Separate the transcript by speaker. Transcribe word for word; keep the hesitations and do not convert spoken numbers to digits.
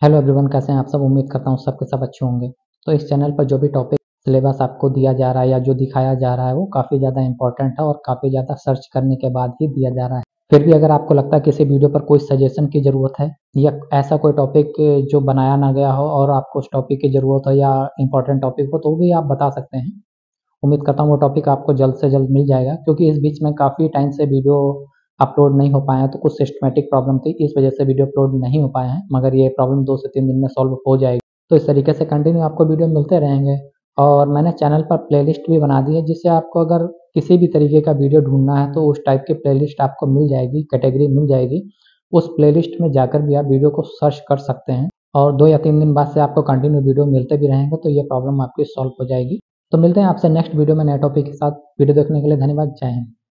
Speaker 1: Hello everyone, कैसे हैं आप सब। उम्मीद करता हूँ सबके सब अच्छे होंगे। तो इस चैनल पर जो भी टॉपिक सिलेबस आपको दिया जा रहा है या जो दिखाया जा रहा है वो काफ़ी ज़्यादा इंपॉर्टेंट है और काफ़ी ज़्यादा सर्च करने के बाद ही दिया जा रहा है। फिर भी अगर आपको लगता है किसी वीडियो पर कोई सजेशन की ज़रूरत है या ऐसा कोई टॉपिक जो बनाया ना गया हो और आपको उस टॉपिक की ज़रूरत हो या इंपॉर्टेंट टॉपिक हो तो भी आप बता सकते हैं। उम्मीद करता हूँ वो टॉपिक आपको जल्द से जल्द मिल जाएगा, क्योंकि इस बीच में काफ़ी टाइम से वीडियो अपलोड नहीं हो पाए हैं, तो कुछ सिस्टमैटिक प्रॉब्लम थी, इस वजह से वीडियो अपलोड नहीं हो पाए हैं, मगर ये प्रॉब्लम दो से तीन दिन में सॉल्व हो जाएगी। तो इस तरीके से कंटिन्यू आपको वीडियो मिलते रहेंगे। और मैंने चैनल पर प्लेलिस्ट भी बना दी है, जिससे आपको अगर किसी भी तरीके का वीडियो ढूंढना है तो उस टाइप की प्लेलिस्ट आपको मिल जाएगी, कैटेगरी मिल जाएगी। उस प्लेलिस्ट में जाकर भी आप वीडियो को सर्च कर सकते हैं और दो या तीन दिन बाद से आपको कंटिन्यू वीडियो मिलते भी रहेंगे, तो ये प्रॉब्लम आपकी सॉल्व हो जाएगी। तो मिलते हैं आपसे नेक्स्ट वीडियो में नए टॉपिक के साथ। वीडियो देखने के लिए धन्यवाद। जय हिंद।